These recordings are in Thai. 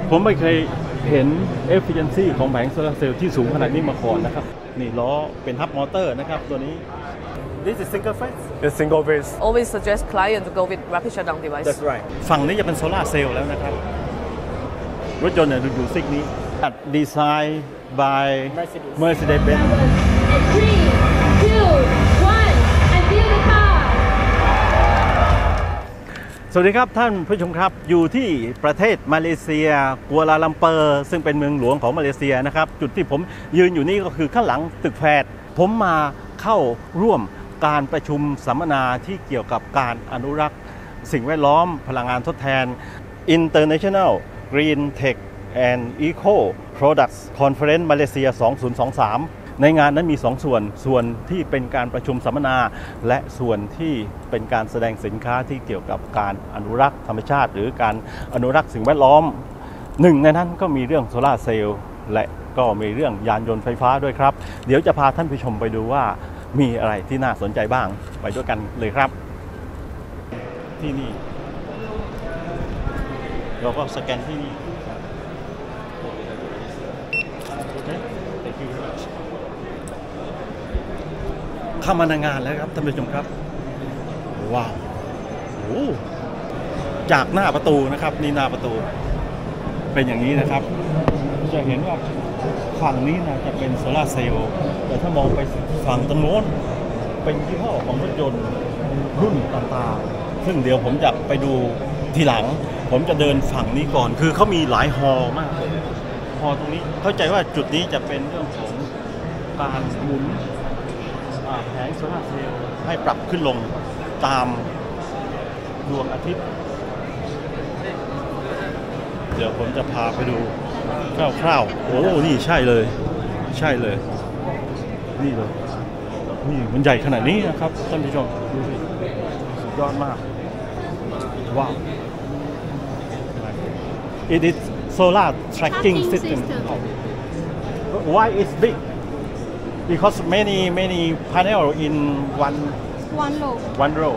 ผมไม่เคยเห็น efficiency ของแผงโซลาร์เซลล์ที่สูงขนาดนี้มาก่อนนะครับนี่ล้อเป็นฮับมอเตอร์นะครับตัวนี้ This is single phase It's single phase Always suggest client to go with rapid shutdown device That's right ฝั่งนี้จะเป็นโซลาร์เซลล์แล้วนะครับรถยนต์เนี่ยดูซิกนี้ดีไซน์ by Mercedes-Benz สวัสดีครับท่านผู้ชมครับอยู่ที่ประเทศมาเลเซียกัวลาลัมเปอร์ซึ่งเป็นเมืองหลวงของมาเลเซียนะครับจุดที่ผมยืนอยู่นี่ก็คือข้างหลังตึกแฟดผมมาเข้าร่วมการประชุมสัมมนาที่เกี่ยวกับการอนุรักษ์สิ่งแวดล้อมพลังงานทดแทน International Green Tech and Eco Products Conference Malaysia 2023ในงานนั้นมี2ส่วนที่เป็นการประชุมสัมมนาและส่วนที่เป็นการแสดงสินค้าที่เกี่ยวกับการอนุรักษ์ธรรมชาติหรือการอนุรักษ์สิ่งแวดล้อมหนึ่งในนั้นก็มีเรื่องโซลาร์เซลล์และก็มีเรื่องยานยนต์ไฟฟ้าด้วยครับเดี๋ยวจะพาท่านผู้ชมไปดูว่ามีอะไรที่น่าสนใจบ้างไปด้วยกันเลยครับที่นี่เราก็สแกนที่นี่เข้ามาในงานแล้วครับท่านผู้ชมครับว้าวโอ้จากหน้าประตูนะครับนี่หน้าประตูเป็นอย่างนี้นะครับจะเห็นว่าฝั่งนี้นะจะเป็นโซลาร์เซลล์แต่ถ้ามองไปฝั่งตรงโน้นเป็นยี่ห้อของรถยนต์รุ่นต่างๆซึ่งเดี๋ยวผมจะไปดูทีหลังผมจะเดินฝั่งนี้ก่อนคือเขามีหลายฮอลมากเลยฮอลตรงนี้เข้าใจว่าจุดนี้จะเป็นเรื่องของการหมุนแผงโซลาร์เซลล์ให้ปรับขึ้นลงตามดวงอาทิตย์เดี๋ยวผมจะพาไปดูคร่าวๆโอ้นี่ใช่เลยนี่เลยนี่มันใหญ่ขนาดนี้นะครับท่านผู้ชมดูสิสุดยอดมากว้าว It is solar tracking system Why it's big Because many panel in one row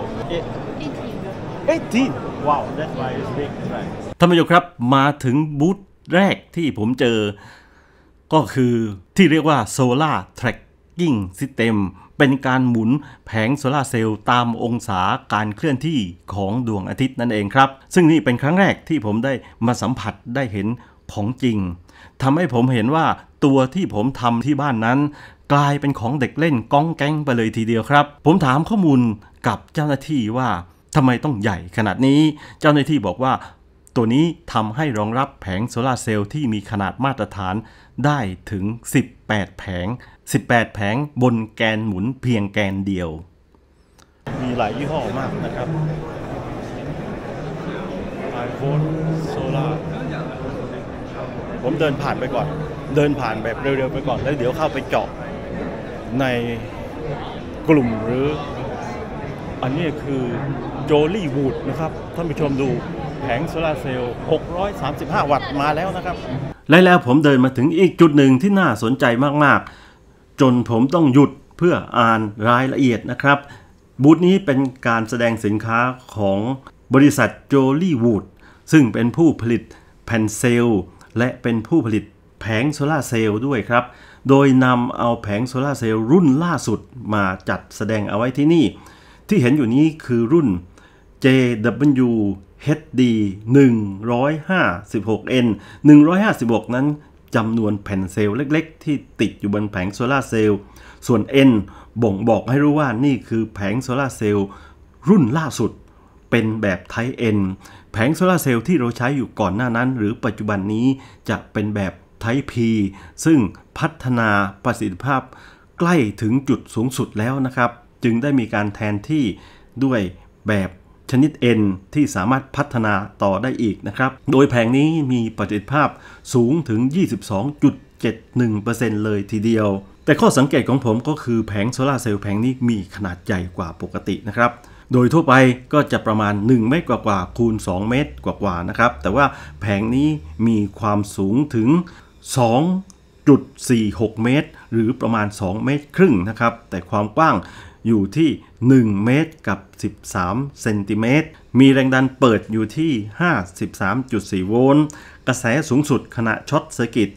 18 Wow that's why it's big ท่านผู้ชมครับมาถึงบูธแรกที่ผมเจอก็คือที่เรียกว่า Solar Tracking System เป็นการหมุนแผงโซลาร์เซลล์ตามองศาการเคลื่อนที่ของดวงอาทิตย์นั่นเองครับซึ่งนี่เป็นครั้งแรกที่ผมได้มาสัมผัสได้เห็นของจริงทำให้ผมเห็นว่าตัวที่ผมทำที่บ้านนั้นกลายเป็นของเด็กเล่นก้องแก๊งไปเลยทีเดียวครับผมถามข้อมูลกับเจ้าหน้าที่ว่าทำไมต้องใหญ่ขนาดนี้เจ้าหน้าที่บอกว่าตัวนี้ทำให้รองรับแผงโซลาร์เซลล์ที่มีขนาดมาตรฐานได้ถึง18แผงบนแกนหมุนเพียงแกนเดียวมีหลายยี่ห้อมากนะครับ iPhone Solar ผมเดินผ่านไปก่อนเดินผ่านแบบเร็วๆไปก่อนแล้วเดี๋ยวเข้าไปเจาะในกลุ่มหรืออันนี้คือโจลี่วูดนะครับท่านผู้ชมดูแผงโซลาร์เซลล์635วัตต์มาแล้วนะครับและแล้วผมเดินมาถึงอีกจุดหนึ่งที่น่าสนใจมากๆจนผมต้องหยุดเพื่ออ่านรายละเอียดนะครับบูธนี้เป็นการแสดงสินค้าของบริษัทโจลี่วูดซึ่งเป็นผู้ผลิตแผ่นเซลล์และเป็นผู้ผลิตแผงโซลาร์เซลล์ด้วยครับโดยนำเอาแผงโซลาร์เซลล์รุ่นล่าสุดมาจัดแสดงเอาไว้ที่นี่ที่เห็นอยู่นี้คือรุ่น JWHD 156N 156นั้นจำนวนแผ่นเซลล์เล็กๆที่ติดอยู่บนแผงโซลาร์เซลล์ส่วน N บ่งบอกให้รู้ว่านี่คือแผงโซลาร์เซลล์รุ่นล่าสุดเป็นแบบ Type N แผงโซลาร์เซลล์ที่เราใช้อยู่ก่อนหน้านั้นหรือปัจจุบันนี้จะเป็นแบบ Type P ซึ่งพัฒนาประสิทธิภาพใกล้ถึงจุดสูงสุดแล้วนะครับจึงได้มีการแทนที่ด้วยแบบชนิด N ที่สามารถพัฒนาต่อได้อีกนะครับโดยแผงนี้มีประสิทธิภาพสูงถึง 22.71% เลยทีเดียวแต่ข้อสังเกตของผมก็คือแผงโซลาร์เซลล์แผงนี้มีขนาดใหญ่กว่าปกตินะครับโดยทั่วไปก็จะประมาณ1เมตรกว่าคูณ2เมตรกว่านะครับแต่ว่าแผงนี้มีความสูงถึง2.46 เมตรหรือประมาณ2เมตรครึ่งนะครับแต่ความกว้างอยู่ที่1เมตรกับ13เซนติเมตรมีแรงดันเปิดอยู่ที่ 53.4 โวลต์กระแสสูงสุดขณะช็อตเซอร์กิต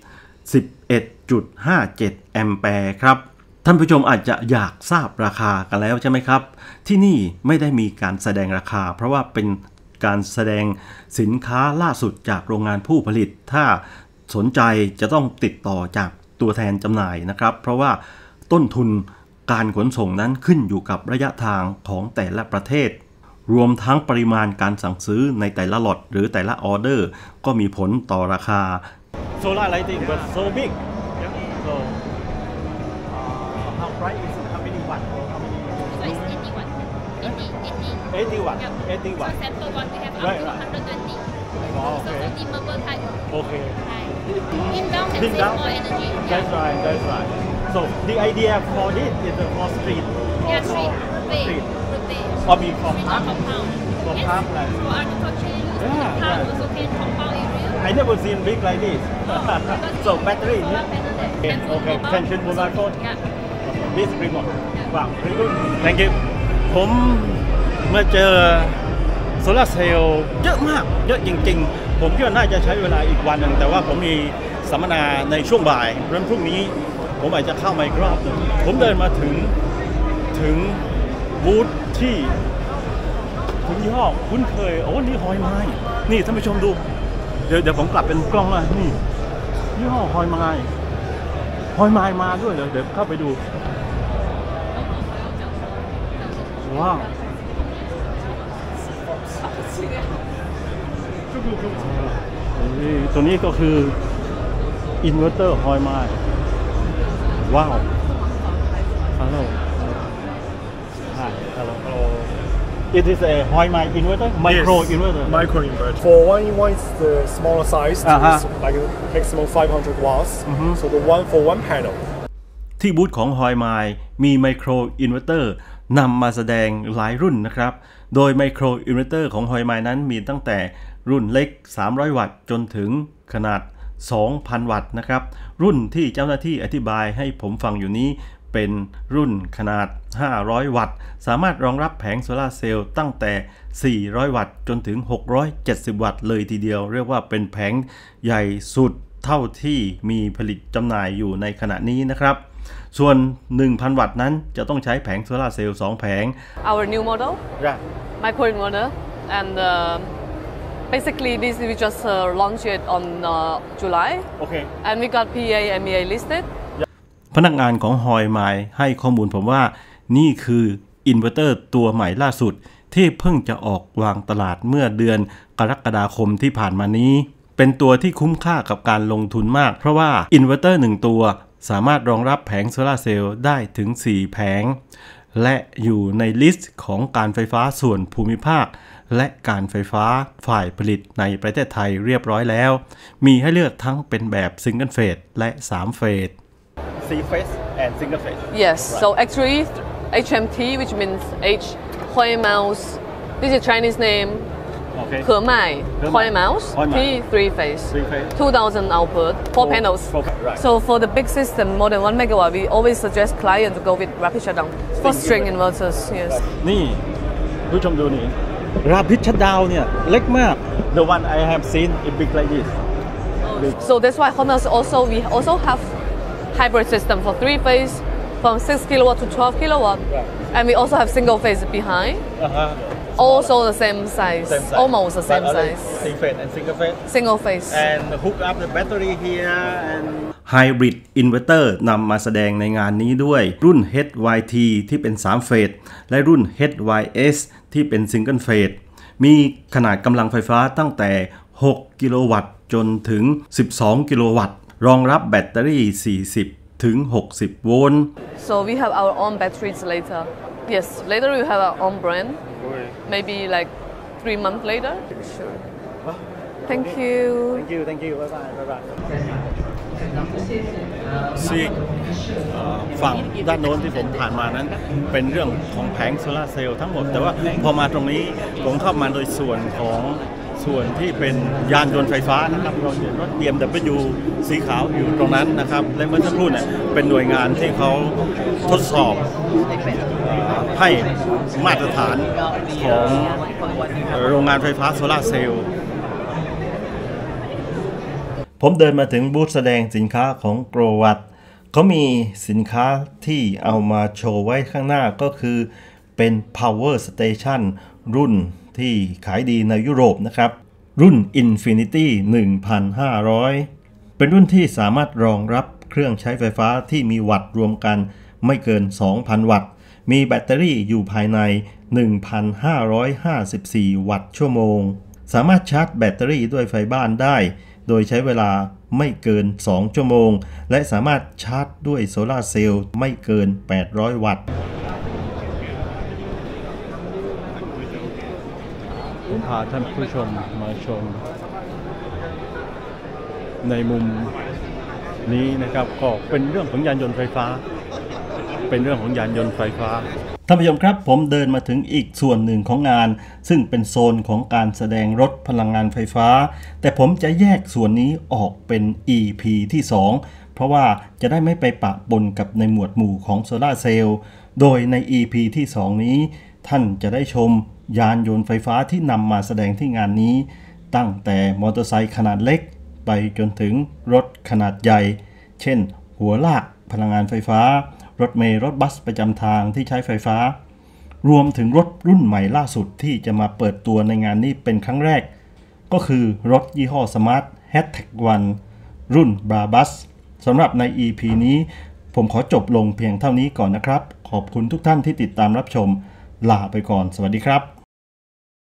11.57 แอมแปร์ครับท่านผู้ชมอาจจะอยากทราบราคากันแล้วใช่ไหมครับที่นี่ไม่ได้มีการแสดงราคาเพราะว่าเป็นการแสดงสินค้าล่าสุดจากโรงงานผู้ผลิตถ้าสนใจจะต้องติดต่อจากตัวแทนจำหน่ายนะครับเพราะว่าต้นทุนการขนส่งนั้นขึ้นอยู่กับระยะทางของแต่ละประเทศรวมทั้งปริมาณการสั่งซื้อในแต่ละล็อตหรือแต่ละออเดอร์ก็มีผลต่อราคา Solar lighting but so big so how bright is it how many watt or how many So it's 80 watt. 80 watt Yeah. 80 watt So sample one we have up Right, to right. 120. Oh, So okay. for dimmable type. okay Right. Dim down can Dim save down? more energy. That's right, that's right. So the idea for this is for street. Yeah, street. Street. Rotate. Or be for Street park. or compound. For Yes. park, right. For agriculture use. Yeah, Compound right. also can compound area. I never seen big like this. So battery. Solar panel there. And full Okay, mobile. can change mobile phone. Yeah. This remote. Wow, very good. Thank you. ผมเมื่อเจอโซลาร์เซลล์เยอะมากเยอะจริงๆผมคิดว่าน่าจะใช้เวลาอีกวันหนึ่งแต่ว่าผมมีสัมมนาในช่วงบ่ายเพราะฉะนั้นพรุ่งนี้ผมอาจจะเข้ามาอีกรอบหนึ่งผมเดินมาถึงบูธที่คุณยี่ห้อคุ้นเคยโอ้นี่ฮอยไม้นี่ท่านผู้ชมดูเดี๋ยวผมกลับเป็นกล้องละนี่ยี่ห้อฮอยไม้มาด้วยเดี๋ยวเข้าไปดูว้าวตัวนี้ก็คืออินเวอร์เตอร์ฮอยไม้ว้าวฮัลโหลhello it is a Hoymai inverter micro Yes, inverter Micro inverter. For 1-in-1 it's the smaller size, it's like maximum 500 watts. So the one for one panel. ที่บูธของ Hoymai มีไมโครอินเวอร์เตอร์นำมาแสดงหลายรุ่นนะครับโดยไมโครอินเวอร์เตอร์ของ Hoymai นั้นมีตั้งแต่รุ่นเล็ก300 วัตต์จนถึงขนาด 2,000 วัตต์นะครับรุ่นที่เจ้าหน้าที่อธิบายให้ผมฟังอยู่นี้เป็นรุ่นขนาด500 วัตต์สามารถรองรับแผงโซลาร์เซลล์ตั้งแต่400 วัตต์จนถึง670 วัตต์เลยทีเดียวเรียกว่าเป็นแผงใหญ่สุดเท่าที่มีผลิตจำหน่ายอยู่ในขณะนี้นะครับส่วน 1,000 วัตต์นั้นจะต้องใช้แผงโซลาร์เซลล์2แผง Our new model, Right. micro inverter, and basically this we just launched it on July, Okay. and we got PA MEA listed. พนักงานของ Hoymai ให้ข้อมูลผมว่านี่คืออินเวอร์เตอร์ตัวใหม่ล่าสุดที่เพิ่งจะออกวางตลาดเมื่อเดือนกรกฎาคมที่ผ่านมานี้เป็นตัวที่คุ้มค่ากับการลงทุนมากเพราะว่าอินเวอร์เตอร์1ตัวสามารถรองรับแผงโซลาร์เซลล์ได้ถึง4แผงและอยู่ในลิสต์ของการไฟฟ้าส่วนภูมิภาคและการไฟฟ้าฝ่ายผลิตในประเทศไทยเรียบร้อยแล้วมีให้เลือกทั้งเป็นแบบซิงเกิลเฟสและ3เฟส 3 phase and single phase Yes, so actually HMT, which means H Hoi Mouse. This is Chinese name. Okay. He Mai, Hoi Mouse. Hoi Mai. T 3-phase. 3-phase. 2,000 output, 4 panels. Right. So for the big system, more than 1 megawatt, we always suggest client to go with rapid shutdown. For string inverters, yes. นี่ผู้ชมดูนี่ราพิชดาวเนี่ยเล็กมาก The one I have seen is big like this So that's why Hoi Mouse we also have hybrid system for 3-phase from 6 kilowatt to 12 kilowatt. And we also have single phase behind. Also the same size, almost the same size. 3 phase and single phase Single phase. and hook up the battery here and Hybrid Inverter นำมาแสดงในงานนี้ด้วยรุ่น HYT ที่เป็น3เฟสและรุ่น HYS ที่เป็น Single Phase มีขนาดกำลังไฟฟ้าตั้งแต่6กิโลวัตต์จนถึง12กิโลวัตต์รองรับแบตเตอรี่40ถึง60โวลต์ So we have our own batteries later. Yes, later we have our own brand. Maybe like 3 months later. Sure. Thank you. Thank you. Bye bye. ซีกฝั่งด้านโน้นที่ผมผ่านมานั้นเป็นเรื่องของแผงโซลาร์เซลล์ทั้งหมดแต่ว่าพอมาตรงนี้ผมเข้ามาโดยส่วนของโซส่วนที่เป็นยานยนต์ไฟฟ้านะครับเราเห็นรถ BMW สีขาวอยู่ตรงนั้นนะครับและเมื่อสักครู่เนี่ยเป็นหน่วยงานที่เขาทดสอบให้มาตรฐานของโรงงานไฟฟ้าโซลาร์เซลล์ผมเดินมาถึงบูธแสดงสินค้าของโกรวัตเขามีสินค้าที่เอามาโชว์ไว้ข้างหน้าก็คือเป็น Power Station รุ่นที่ขายดีในยุโรปนะครับรุ่น Infinity 1500 เป็นรุ่นที่สามารถรองรับเครื่องใช้ไฟฟ้าที่มีวัตต์รวมกันไม่เกิน 2,000 วัตต์มีแบตเตอรี่อยู่ภายใน 1,554 วัตต์ชั่วโมงสามารถชาร์จแบตเตอรี่ด้วยไฟบ้านได้โดยใช้เวลาไม่เกิน 2 ชั่วโมงและสามารถชาร์จด้วยโซลาร์เซลล์ไม่เกิน 800 วัตต์ผมพาท่านผู้ชมมาชมในมุมนี้นะครับก็เป็นเรื่องของยานยนต์ไฟฟ้าท่านผู้ชมครับผมเดินมาถึงอีกส่วนหนึ่งของงานซึ่งเป็นโซนของการแสดงรถพลังงานไฟฟ้าแต่ผมจะแยกส่วนนี้ออกเป็น EP ที่ 2เพราะว่าจะได้ไม่ไปปะปนกับในหมวดหมู่ของโซลาร์เซลล์โดยใน EP ที่ 2นี้ท่านจะได้ชมยานยนต์ไฟฟ้าที่นำมาแสดงที่งานนี้ตั้งแต่มอเตอร์ไซค์ขนาดเล็กไปจนถึงรถขนาดใหญ่เช่นหัวลากพลังงานไฟฟ้ารถเมล์รถบัสประจำทางที่ใช้ไฟฟ้ารวมถึงรถรุ่นใหม่ล่าสุดที่จะมาเปิดตัวในงานนี้เป็นครั้งแรกก็คือรถยี่ห้อ Smart Hashtag 1 รุ่น Brabus สำหรับใน EP นี้ผมขอจบลงเพียงเท่านี้ก่อนนะครับขอบคุณทุกท่านที่ติดตามรับชมลาไปก่อนสวัสดีครับ